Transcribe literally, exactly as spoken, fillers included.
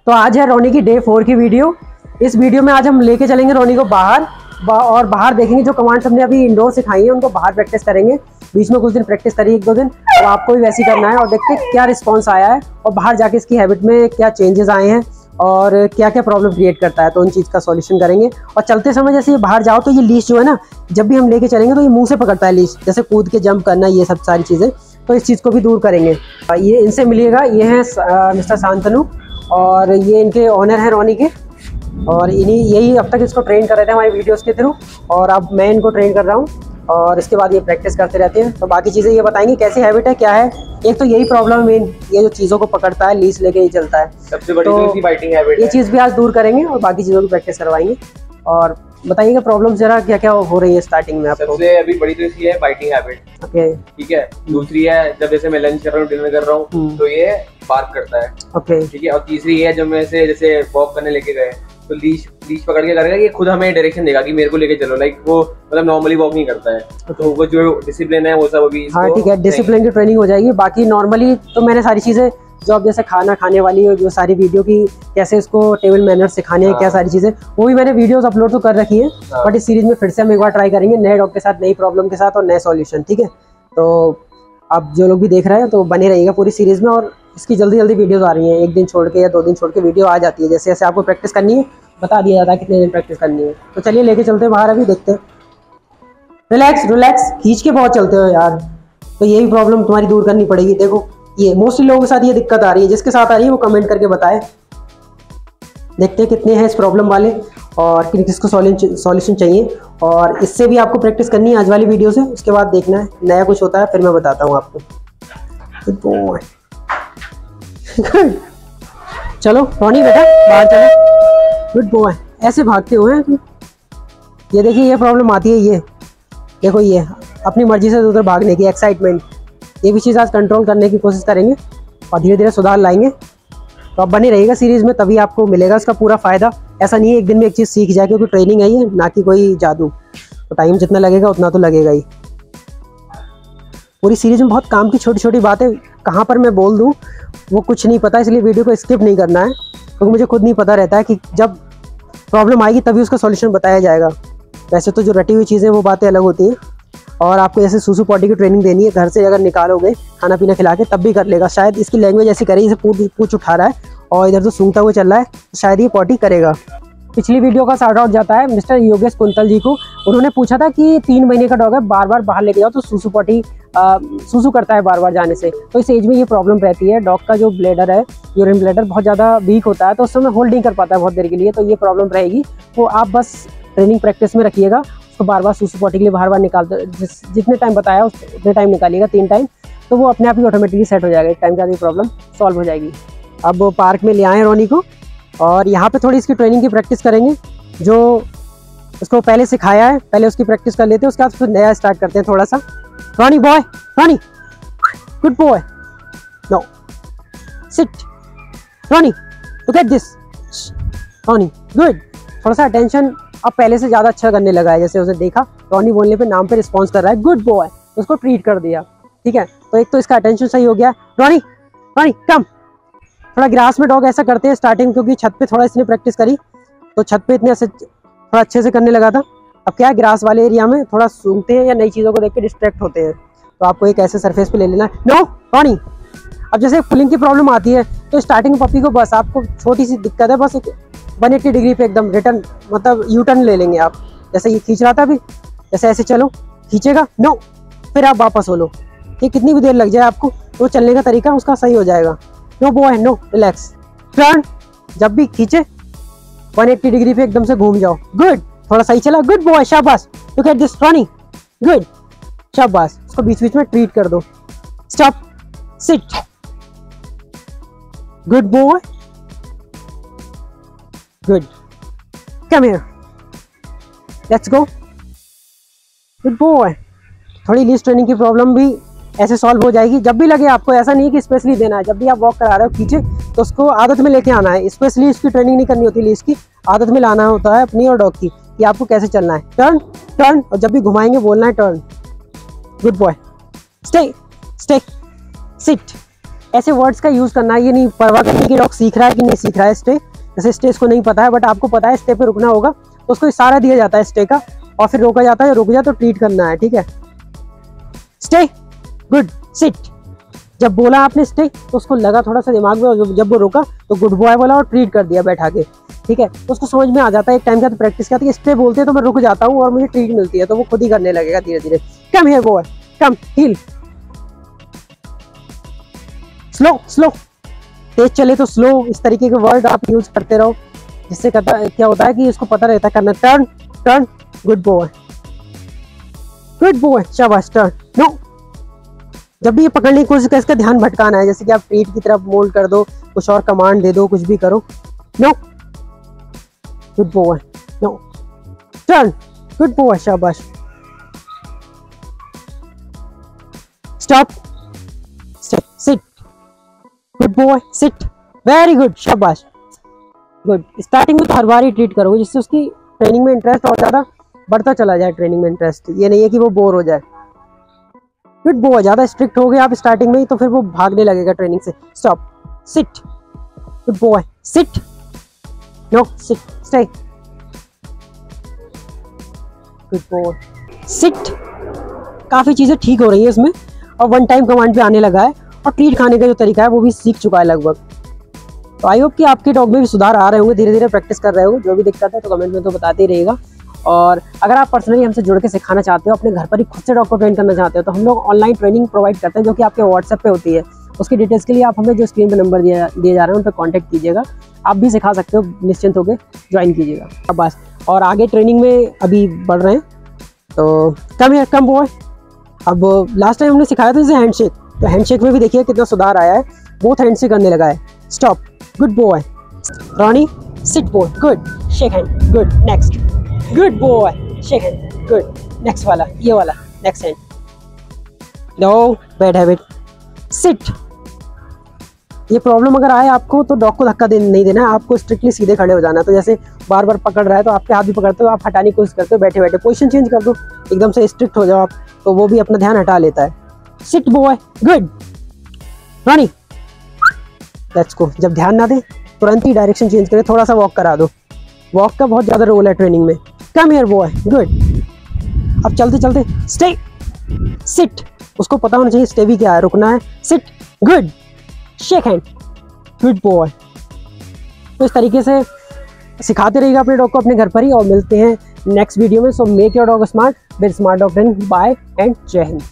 तो आज है रोनी की डे फोर की वीडियो। इस वीडियो में आज हम लेके चलेंगे रोनी को बाहर बा, और बाहर देखेंगे जो कमांड्स हमने अभी इंडोर सिखाई है उनको बाहर प्रैक्टिस करेंगे। बीच में कुछ दिन प्रैक्टिस करिए, एक दो दिन, तो आपको भी वैसे ही करना है और देखते हैं क्या रिस्पॉन्स आया है और बाहर जाके इसकी हैबिट में क्या चेंजेस आए हैं और क्या क्या प्रॉब्लम क्रिएट करता है, तो उन चीज़ का सॉल्यूशन करेंगे। और चलते समय जैसे ये बाहर जाओ तो ये लीश जो है ना, जब भी हम लेके चलेंगे तो ये मुंह से पकड़ता है लीश, जैसे कूद के जंप करना, ये सब सारी चीज़ें, तो इस चीज़ को भी दूर करेंगे। ये इनसे मिलिएगा, ये है मिस्टर शांतनु और ये इनके ऑनर हैं रोनी के, और इन्हीं यही अब तक इसको ट्रेन कर रहे थे हमारी वीडियोस के थ्रू, और अब मैं इनको ट्रेन कर रहा हूँ और इसके बाद ये प्रैक्टिस करते रहते हैं। तो बाकी चीज़ें ये बताएंगे कैसी हैबिट है, क्या है। एक तो यही प्रॉब्लम है मेन, ये जो चीज़ों को पकड़ता है, लीज लेके ही चलता है, सबसे बड़ी तो बाइटिंग हैबिट है। ये चीज़ भी आज दूर करेंगे और बाकी चीज़ों की प्रैक्टिस करवाएंगे। और बताइएगा प्रॉब्लम जरा क्या क्या हो रही है स्टार्टिंग में आपको। सबसे अभी बड़ी तो इसकी है बाइटिंग हैबिट, ओके ठीक है। दूसरी है जब जैसे मैं लंच कर रहा हूँ, डिनर कर रहा हूँ, तो ये बार्क करता है, ओके ठीक है। और तीसरी है जब मैं से जैसे वॉक करने लेके गए तो लीश लीश पकड़ के करेगा, ये खुद हमें डायरेक्शन देगा कि मेरे को लेके चलो, लाइक वो मतलब नॉर्मली वॉक नहीं करता है, तो वो जो डिसिप्लिन है वो सब अभी। हाँ ठीक है, डिसिप्लिन की ट्रेनिंग हो जाएगी। बाकी नॉर्मली तो मैंने सारी चीज़ें जो अब जैसे खाना खाने वाली जो सारी वीडियो की कैसे इसको टेबल मैनर सिखाने हैं, क्या सारी चीज़ें, वो भी मैंने वीडियोस अपलोड तो कर रखी है, बट इस सीरीज में फिर से हम एक बार ट्राई करेंगे नए डॉग के साथ, नई प्रॉब्लम के साथ और नए सॉल्यूशन, ठीक है। तो अब जो लोग भी देख रहे हैं तो बने रहिएगा पूरी सीरीज में, और इसकी जल्दी जल्दी वीडियोस आ रही हैं, एक दिन छोड़ के या दो दिन छोड़ के वीडियो आ जाती है। जैसे जैसे आपको प्रैक्टिस करनी है बता दिया जाता है कितने दिन प्रैक्टिस करनी है। तो चलिए लेके चलते हैं बाहर, अभी देखते हैं। रिलैक्स रिलैक्स, खींच के बहुत चलते हो यार, तो यही प्रॉब्लम तुम्हारी दूर करनी पड़ेगी। देखो ये मोस्टली लोगों के साथ ये दिक्कत आ रही है, जिसके साथ आ रही है वो कमेंट करके बताए। देखते हैं कितने हैं इस प्रॉब्लम वाले और किसको सॉल्यूशन चाहिए, और इससे भी आपको प्रैक्टिस करनी है आज वाली वीडियो से, उसके बाद देखना है नया कुछ होता है फिर मैं बताता हूँ आपको। चलो रोनी बेटा बाहर चलो, गुड बॉय। ऐसे भागते हुए ये देखिए, ये प्रॉब्लम आती है, ये देखो ये अपनी मर्जी से उधर भागने की एक्साइटमेंट, ये भी चीज़ आज कंट्रोल करने की कोशिश करेंगे और धीरे धीरे सुधार लाएंगे। तो अब बने रहिएगा सीरीज़ में, तभी आपको मिलेगा इसका पूरा फ़ायदा। ऐसा नहीं है एक दिन में एक चीज़ सीख जाए, क्योंकि ट्रेनिंग है ये, ना कि कोई जादू, तो टाइम जितना लगेगा उतना तो लगेगा ही। पूरी सीरीज़ में बहुत काम की छोटी छोटी बातें कहाँ पर मैं बोल दूँ वो कुछ नहीं पता, इसलिए वीडियो को स्किप नहीं करना है, क्योंकि मुझे खुद नहीं पता रहता है कि जब प्रॉब्लम आएगी तभी उसका सॉल्यूशन बताया जाएगा। वैसे तो जो रटी हुई चीज़ें वो बातें अलग होती हैं, और आपको जैसे सूसू पॉटी की ट्रेनिंग देनी है, घर से अगर निकालोगे खाना पीना खिला के तब भी कर लेगा। शायद इसकी लैंग्वेज ऐसी करे, जैसे पूछ पूछ उठा रहा है और इधर तो सूंघता हुआ चल रहा है, तो शायद ये पॉटी करेगा। पिछली वीडियो का शाउट आउट जाता है मिस्टर योगेश कुंतल जी को। उन्होंने पूछा था कि तीन महीने का डॉग है, बार बार बाहर लेके जाओ तो सूसू पॉटी सूसू करता है बार बार जाने से, तो इस एज में ये प्रॉब्लम रहती है। डॉग का जो ब्लैडर है, यूरिन ब्लैडर बहुत ज़्यादा वीक होता है, तो उस समय होल्ड नहीं कर पाता है बहुत देर के लिए, तो ये प्रॉब्लम रहेगी। वो आप बस ट्रेनिंग प्रैक्टिस में रखिएगा, उसको बार बार सूसू पॉटी के लिए बार बार निकालते, जिस जितने टाइम बताया उतने टाइम निकालिएगा, तीन टाइम, तो वो अपने आप ही ऑटोमेटिकली सेट हो जाएगा। एक टाइम के बाद ये प्रॉब्लम सॉल्व हो जाएगी। अब वो पार्क में ले आए रोनी को और यहाँ पे थोड़ी इसकी ट्रेनिंग की प्रैक्टिस करेंगे, जो उसको पहले सिखाया है पहले उसकी प्रैक्टिस कर लेते हैं, उसके बाद फिर नया स्टार्ट करते हैं थोड़ा सा। Ronnie boy, Ronnie good boy, no sit, Ronnie look at this, Ronnie good. थोड़ा सा अटेंशन अब पहले से ज़्यादा अच्छा करने लगा है, जैसे उसे देखा रोनी बोलने पे नाम पे रिस्पॉन्स कर रहा है, गुड बॉय, उसको ट्रीट कर दिया, ठीक है। तो एक तो इसका अटेंशन सही हो गया। रोनी रोनी कम, थोड़ा ग्रास में डॉग ऐसा करते हैं स्टार्टिंग, क्योंकि छत पे थोड़ा इसने प्रैक्टिस करी तो छत पे इतने ऐसे थोड़ा अच्छे से करने लगा था। अब क्या है, ग्रास वाले एरिया में थोड़ा सूंघते हैं या नई चीज़ों को देख के डिस्ट्रैक्ट होते हैं, तो आपको एक ऐसे सरफेस पे ले लेना है। नो रोनी, अब जैसे पुलिंग की प्रॉब्लम आती है तो स्टार्टिंग पपी को बस आपको छोटी सी दिक्कत है, बस एक वन एट्टी डिग्री पे एकदम रिटर्न, मतलब यू टर्न ले लेंगे आप। जैसे ये खींच रहा था अभी, जैसे ऐसे चलो, खींचेगा नो, फिर आप वापस हो लो, ये कितनी भी देर लग जाए आपको, तो चलने का तरीका उसका सही हो जाएगा। No boy no, relax, turn, जब भी खींचे वन एट्टी डिग्री पे एकदम से घूम जाओ, गुड, थोड़ा सही चला, गुड बॉय, शाबाश, look at this Ronnie, good, शाबाश। उसको बीच बीच में ट्रीट कर दो, stop, sit, good boy, good, come here, let's go, good boy. थोड़ी लीज ट्रेनिंग की प्रॉब्लम भी ऐसे सॉल्व हो जाएगी। जब भी लगे आपको, ऐसा नहीं है कि स्पेशली देना है, जब भी आप वॉक करा रहे हो खींचे तो उसको आदत में लेके आना है। स्पेशली इसकी ट्रेनिंग नहीं करनी होती, लीज की आदत में लाना होता है अपनी और डॉग की, कि आपको कैसे चलना है। टर्न टर्न, और जब भी घुमाएंगे बोलना है turn, good boy, stay stay, sit, ऐसे वर्ड्स का यूज़ करना है, ये नहीं परवाह करनी कि डॉग सीख रहा है कि नहीं सीख रहा है स्टे। जैसे स्टे इसको नहीं पता है बट आपको पता है स्टे पे रुकना होगा, तो उसको इशारा दिया जाता है स्टे का और फिर रोका जाता है, रुक जा तो ट्रीट करना है, ठीक है। Stay, good, sit. जब बोला आपने स्टे तो उसको लगा थोड़ा सा दिमाग में, जब वो रोका तो गुड बॉय बोला और ट्रीट कर दिया बैठा के, ठीक है। तो उसको समझ में आ जाता है एक टाइम के बाद प्रैक्टिस करती है, स्टे बोलते हैं तो मैं रुक जाता हूँ और मुझे ट्रीट मिलती है, तो वो खुद ही करने लगेगा धीरे धीरे। Come here boy, come, heel, slow slow, तेज चले तो स्लो। इस तरीके के वर्ड आप यूज करते रहो, जिससे क्या होता है कि इसको पता रहता है करना। Turn, turn, good boy, good boy, शाबाश, टर्न, नो। जब भी ये पकड़ने की कोशिश करें इसका ध्यान भटकाना है, जैसे कि आप ट्रीट की तरफ मोल्ड कर दो, कुछ और कमांड दे दो, कुछ भी करो। No, good boy, no, turn, good boy, शाबाश, stop, sit, good boy, sit, very good, शाबाश, गुड। स्टार्टिंग में तो हर बार ही ट्रीट करोगे, जिससे उसकी ट्रेनिंग में इंटरेस्ट और ज्यादा बढ़ता चला जाए। ट्रेनिंग में इंटरेस्ट, ये नहीं है कि वो बोर हो जाए। गुड बॉय, ज्यादा स्ट्रिक्ट हो गए आप स्टार्टिंग में ही तो फिर वो भागने लगेगा ट्रेनिंग से। Stop, sit, good boy, sit, no, sit, stay, good boy, sit. काफी चीजें ठीक हो रही है इसमें और वन टाइम कमांड पे आने लगा है और ट्रीट खाने का जो तरीका है वो भी सीख चुका है लगभग। तो आई होप कि आपके डॉग में भी सुधार आ रहे होंगे, धीरे धीरे प्रैक्टिस कर रहे हो। जो भी दिक्कत है तो कमेंट में तो बताते ही रहिएगा। और अगर आप पर्सनली हमसे जुड़ के सिखाना चाहते हो, अपने घर पर ही खुद से डॉग को ट्रेन करना चाहते हो, तो हम लोग ऑनलाइन ट्रेनिंग प्रोवाइड करते हैं जो कि आपके व्हाट्सएप पे होती है। उसकी डिटेल्स के लिए आप हमें जो स्क्रीन पे नंबर दिए दिए जा रहे हैं उन पर कॉन्टैक्ट कीजिएगा। आप भी सिखा सकते हो, निश्चिंत होकर ज्वाइन कीजिएगा। अब बस, और आगे ट्रेनिंग में अभी बढ़ रहे हैं तो कम है, कम बॉय। अब लास्ट टाइम हमने सिखाया था जैसे हैंडशेक, तो हैंडशेक में भी देखिए कितना सुधार आया है, बोथ हैंड से करने लगा है। Stop, good boy, Ronnie, sit boy, good, shake hand, good, next, good boy, shake hand, good, next वाला, ये वाला, next hand, no, bad habit, sit. ये प्रॉब्लम अगर आए आपको तो डॉग को धक्का दे नहीं देना है, आपको स्ट्रिक्टली सीधे खड़े हो जाना है। तो जैसे बार बार पकड़ रहा है तो आपके हाथ भी पकड़ते हो, आप हटाने की कोशिश करते हो, बैठे बैठे पोजीशन चेंज कर दो, एकदम से स्ट्रिक्ट हो जाओ आप, तो वो भी अपना ध्यान हटा लेता है। Sit boy, good, Ronnie, let's go. जब ध्यान ना दे तुरंत ही डायरेक्शन चेंज करें, थोड़ा सा वॉक करा दो, वॉक का बहुत ज़्यादा रोल है ट्रेनिंग में। Come here boy, good. अब चलते चलते स्टे, सिट, उसको पता होना चाहिए स्टे भी क्या है, रुकना है, sit, good, shake hand, good boy. तो इस तरीके से सिखाते रहिएगा अपने डॉग को अपने घर पर ही, और मिलते हैं नेक्स्ट वीडियो में। So make your dog smart with smart dog training. Bye and जय हिंद।